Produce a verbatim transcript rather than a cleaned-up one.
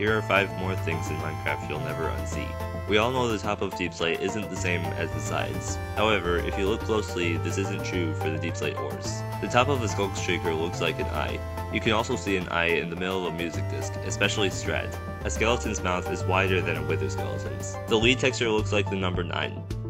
here are five more things in Minecraft you'll never unsee. We all know the top of Deep Slate isn't the same as the sides. However, if you look closely, this isn't true for the Deep Slate ores. The top of a Skulk Shaker looks like an eye. You can also see an eye in the middle of a music disc, especially Strat. A skeleton's mouth is wider than a Wither skeleton's. The lead texture looks like the number nine.